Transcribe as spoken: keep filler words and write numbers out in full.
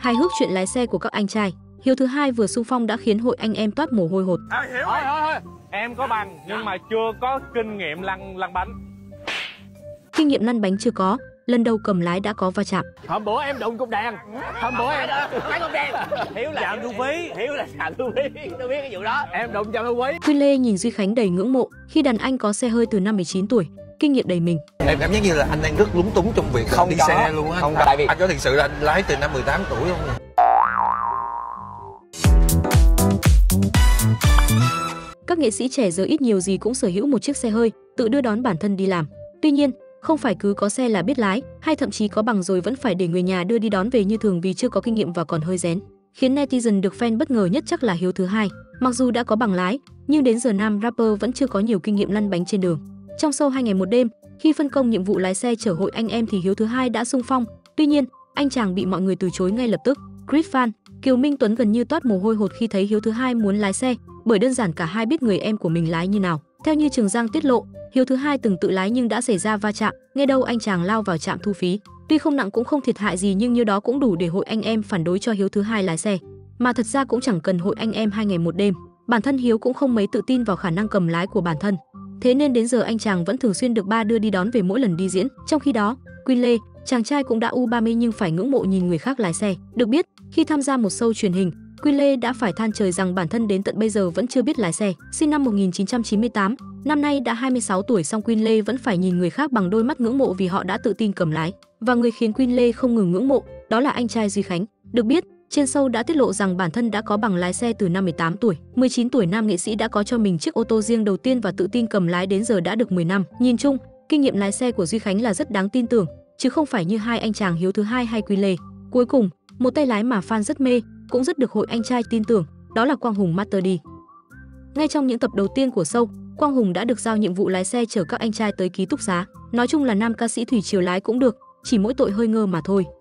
Hài hước chuyện lái xe của các anh trai, Hiếu thứ hai vừa xung phong đã khiến hội anh em toát mồ hôi hột. À, hiểu thôi, thôi, thôi. Em có bằng nhưng mà chưa có kinh nghiệm lăn lăn bánh. Kinh nghiệm lăn bánh chưa có, lần đầu cầm lái đã có va chạm. Hôm bữa em đụng cục đèn. Hôm bữa em mấy cục đèn. Hiếu là chạm thu phí. Hiếu là chạm thu phí. Tôi biết cái vụ đó. Em đụng chạm thu phí. Quyên Lê nhìn Duy Khánh đầy ngưỡng mộ khi đàn anh có xe hơi từ năm mười chín tuổi, kinh nghiệm đầy mình. Em cảm giác như là anh đang rất lúng túng trong việc không đi có. xe luôn á. Không có. Tại vì anh có thực sự là anh lái từ năm mười tám tuổi không? Các nghệ sĩ trẻ giờ ít nhiều gì cũng sở hữu một chiếc xe hơi, tự đưa đón bản thân đi làm. Tuy nhiên, không phải cứ có xe là biết lái, hay thậm chí có bằng rồi vẫn phải để người nhà đưa đi đón về như thường vì chưa có kinh nghiệm và còn hơi rén. Khiến netizen được fan bất ngờ nhất chắc là Hiếu thứ hai. Mặc dù đã có bằng lái, nhưng đến giờ nam rapper vẫn chưa có nhiều kinh nghiệm lăn bánh trên đường. Trong show hai ngày một đêm, khi phân công nhiệm vụ lái xe chở hội anh em thì Hiếu thứ hai đã xung phong. Tuy nhiên, anh chàng bị mọi người từ chối ngay lập tức. Chris Fan, Kiều Minh Tuấn gần như toát mồ hôi hột khi thấy Hiếu thứ hai muốn lái xe, bởi đơn giản cả hai biết người em của mình lái như nào. Theo như Trường Giang tiết lộ, Hiếu thứ hai từng tự lái nhưng đã xảy ra va chạm, nghe đâu anh chàng lao vào trạm thu phí. Tuy không nặng cũng không thiệt hại gì nhưng như đó cũng đủ để hội anh em phản đối cho Hiếu thứ hai lái xe. Mà thật ra cũng chẳng cần hội anh em hai ngày một đêm. Bản thân Hiếu cũng không mấy tự tin vào khả năng cầm lái của bản thân. Thế nên đến giờ anh chàng vẫn thường xuyên được ba đưa đi đón về mỗi lần đi diễn. Trong khi đó, Quyên Lê, chàng trai cũng đã u ba mươi nhưng phải ngưỡng mộ nhìn người khác lái xe. Được biết, khi tham gia một show truyền hình, Quyên Lê đã phải than trời rằng bản thân đến tận bây giờ vẫn chưa biết lái xe. Sinh năm một nghìn chín trăm chín mươi tám, năm nay đã hai mươi sáu tuổi song Quyên Lê vẫn phải nhìn người khác bằng đôi mắt ngưỡng mộ vì họ đã tự tin cầm lái. Và người khiến Quyên Lê không ngừng ngưỡng mộ, đó là anh trai Duy Khánh. Được biết, trên show đã tiết lộ rằng bản thân đã có bằng lái xe từ năm mười tám tuổi. mười chín tuổi nam nghệ sĩ đã có cho mình chiếc ô tô riêng đầu tiên và tự tin cầm lái đến giờ đã được mười năm. Nhìn chung, kinh nghiệm lái xe của Duy Khánh là rất đáng tin tưởng, chứ không phải như hai anh chàng Hiếu thứ hai hay Quyên Lê. Cuối cùng, một tay lái mà fan rất mê, cũng rất được hội anh trai tin tưởng, đó là Quang Hùng Master D. Ngay trong những tập đầu tiên của show, Quang Hùng đã được giao nhiệm vụ lái xe chở các anh trai tới ký túc xá. Nói chung là nam ca sĩ thủy triều lái cũng được, chỉ mỗi tội hơi ngơ mà thôi.